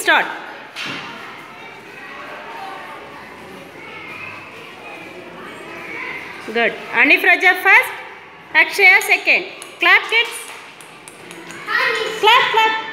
start. Good. Anif Raja first. Akshaya second. Clap kids. Clap, clap.